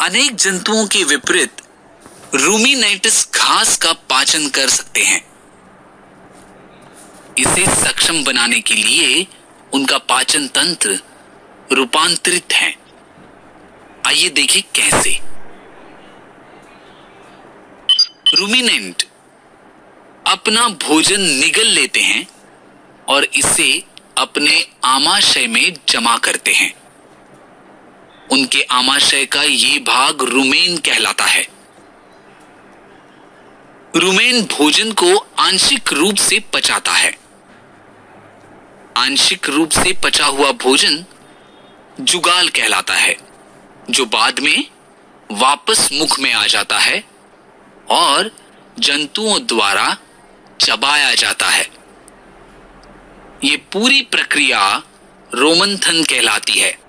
अनेक जंतुओं के विपरीत रूमिनेटिस घास का पाचन कर सकते हैं। इसे सक्षम बनाने के लिए उनका पाचन तंत्र रूपांतरित है। आइए देखें कैसे। रूमिनेंट अपना भोजन निगल लेते हैं और इसे अपने आमाशय में जमा करते हैं। उनके आमाशय का ये भाग रुमेन कहलाता है। रुमेन भोजन को आंशिक रूप से पचाता है। आंशिक रूप से पचा हुआ भोजन जुगाल कहलाता है, जो बाद में वापस मुख में आ जाता है और जंतुओं द्वारा चबाया जाता है। ये पूरी प्रक्रिया रोमंथन कहलाती है।